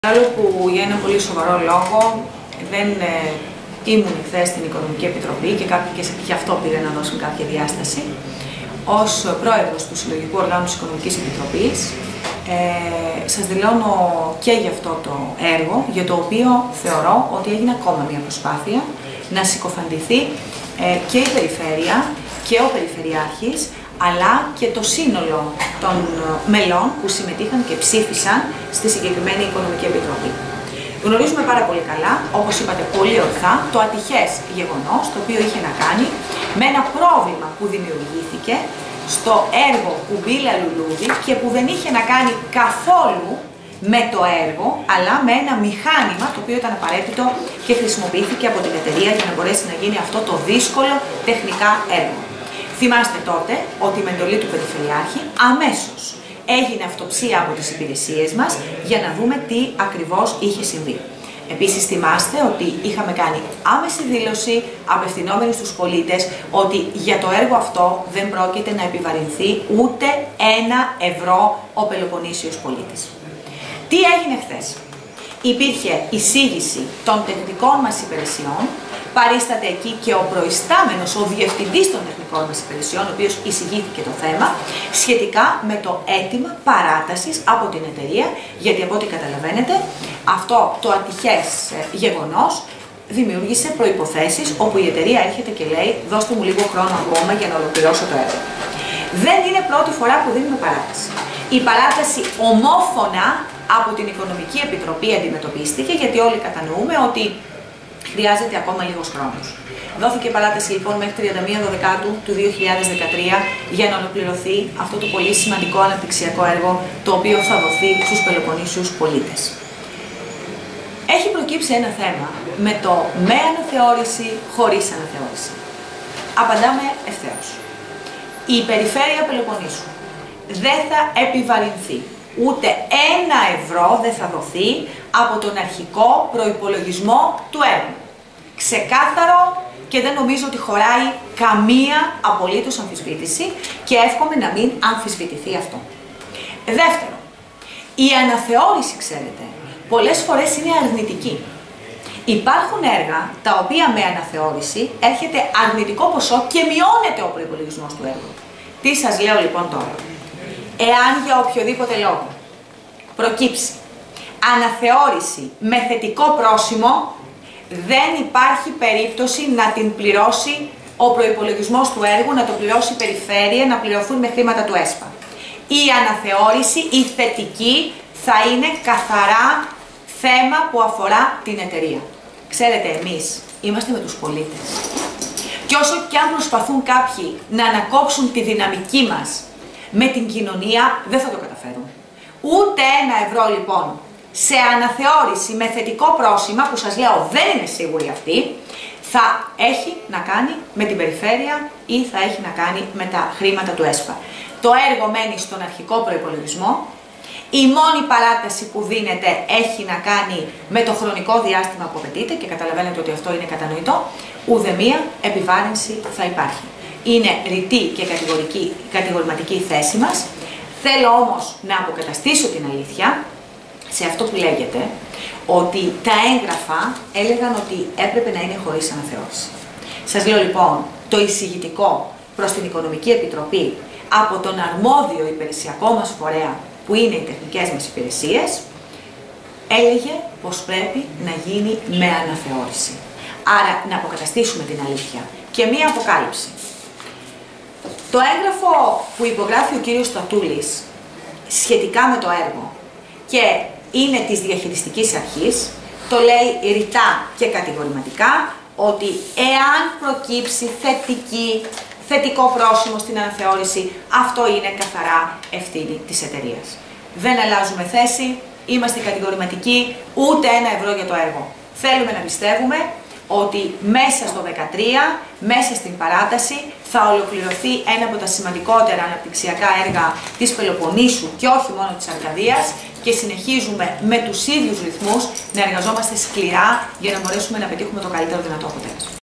Άλλο που για ένα πολύ σοβαρό λόγο δεν ήμουν χθες στην Οικονομική Επιτροπή και γι' αυτό πήρα να δώσουν κάποια διάσταση. Ως πρόεδρος του Συλλογικού Οργάνου της Οικονομικής Επιτροπής σας δηλώνω και για αυτό το έργο, για το οποίο θεωρώ ότι έγινε ακόμα μια προσπάθεια να συκοφαντηθεί και η Περιφέρεια και ο Περιφερειάρχης, αλλά και το σύνολο των μελών που συμμετείχαν και ψήφισαν στη συγκεκριμένη Οικονομική Επιτροπή. Γνωρίζουμε πάρα πολύ καλά, όπως είπατε πολύ ορθά, το ατυχές γεγονός το οποίο είχε να κάνει με ένα πρόβλημα που δημιουργήθηκε στο έργο Κουμπίλα Λουλούδι και που δεν είχε να κάνει καθόλου με το έργο, αλλά με ένα μηχάνημα το οποίο ήταν απαραίτητο και χρησιμοποιήθηκε από την εταιρεία για να μπορέσει να γίνει αυτό το δύσκολο τεχνικά έργο. Θυμάστε τότε ότι με εντολή του Περιφερειάρχη αμέσως έγινε αυτοψία από τις υπηρεσίες μας για να δούμε τι ακριβώς είχε συμβεί. Επίσης θυμάστε ότι είχαμε κάνει άμεση δήλωση απευθυνόμενη στους πολίτες ότι για το έργο αυτό δεν πρόκειται να επιβαρυνθεί ούτε €1 ο Πελοποννήσιος πολίτης. Τι έγινε χθες? Υπήρχε εισήγηση των τεχνικών μας υπηρεσιών, παρίσταται εκεί και ο προϊστάμενος, ο διευθυντής των τεχνικών μας υπηρεσιών, ο οποίος εισηγήθηκε το θέμα, σχετικά με το αίτημα παράτασης από την εταιρεία, γιατί από ό,τι καταλαβαίνετε, αυτό το ατυχές γεγονός δημιούργησε προϋποθέσεις όπου η εταιρεία έρχεται και λέει «δώστε μου λίγο χρόνο ακόμα για να ολοκληρώσω το έργο». Δεν είναι πρώτη φορά που δίνουμε παράταση. Η παράταση ομόφωνα από την Οικονομική Επιτροπή αντιμετωπίστηκε, γιατί όλοι κατανοούμε ότι χρειάζεται ακόμα λίγος χρόνος. Δόθηκε παράταση λοιπόν μέχρι 31 Δεκάτου του 2013 για να ολοκληρωθεί αυτό το πολύ σημαντικό αναπτυξιακό έργο, το οποίο θα δοθεί στους Πελοποννήσιους πολίτες. Έχει προκύψει ένα θέμα με το με αναθεώρηση, χωρίς αναθεώρηση. Απαντάμε ευθέως. Η Περιφέρεια Πελοποννήσου δεν θα επιβαρυνθεί. Ούτε €1 δεν θα δοθεί από τον αρχικό προϋπολογισμό του έργου. Ξεκάθαρο και δεν νομίζω ότι χωράει καμία απολύτως αμφισβήτηση και εύχομαι να μην αμφισβητηθεί αυτό. Δεύτερο, η αναθεώρηση, ξέρετε, πολλές φορές είναι αρνητική. Υπάρχουν έργα τα οποία με αναθεώρηση έρχεται αρνητικό ποσό και μειώνεται ο προϋπολογισμός του έργου. Τι σας λέω λοιπόν τώρα? Εάν για οποιοδήποτε λόγο προκύψει αναθεώρηση με θετικό πρόσημο, δεν υπάρχει περίπτωση να την πληρώσει ο προϋπολογισμός του έργου, να το πληρώσει η Περιφέρεια, να πληρωθούν με χρήματα του ΕΣΠΑ. Η αναθεώρηση, η θετική, θα είναι καθαρά θέμα που αφορά την εταιρεία. Ξέρετε, εμείς είμαστε με τους πολίτες. Και όσο και αν προσπαθούν κάποιοι να ανακόψουν τη δυναμική μας με την κοινωνία, δεν θα το καταφέρουν. Ούτε €1 λοιπόν σε αναθεώρηση με θετικό πρόσημα, που σας λέω δεν είναι σίγουρη αυτή, θα έχει να κάνει με την Περιφέρεια ή θα έχει να κάνει με τα χρήματα του ΕΣΠΑ. Το έργο μένει στον αρχικό προϋπολογισμό. Η μόνη παράταση που δίνεται έχει να κάνει με το χρονικό διάστημα που απαιτείται και καταλαβαίνετε ότι αυτό είναι κατανοητό. Ουδεμία επιβάρυνση θα υπάρχει. Είναι ρητή και κατηγορηματική η θέση μας. Θέλω όμως να αποκαταστήσω την αλήθεια σε αυτό που λέγεται, ότι τα έγγραφα έλεγαν ότι έπρεπε να είναι χωρίς αναθεώρηση. Σας λέω λοιπόν, το εισηγητικό προς την Οικονομική Επιτροπή από τον αρμόδιο υπηρεσιακό μας φορέα, που είναι οι τεχνικές μας υπηρεσίες, έλεγε πως πρέπει να γίνει με αναθεώρηση. Άρα να αποκαταστήσουμε την αλήθεια. Και μία αποκάλυψη. Το έγγραφο που υπογράφει ο κύριος Στατούλης σχετικά με το έργο και είναι της διαχειριστικής αρχής, το λέει ρητά και κατηγορηματικά ότι εάν προκύψει θετικό πρόσημο στην αναθεώρηση, αυτό είναι καθαρά ευθύνη της εταιρείας. Δεν αλλάζουμε θέση, είμαστε κατηγορηματικοί, ούτε €1 για το έργο. Θέλουμε να πιστεύουμε ότι μέσα στο 2013, μέσα στην παράταση, θα ολοκληρωθεί ένα από τα σημαντικότερα αναπτυξιακά έργα της Πελοποννήσου και όχι μόνο της Αρκαδίας, και συνεχίζουμε με τους ίδιους ρυθμούς να εργαζόμαστε σκληρά για να μπορέσουμε να πετύχουμε το καλύτερο δυνατό αποτέλεσμα.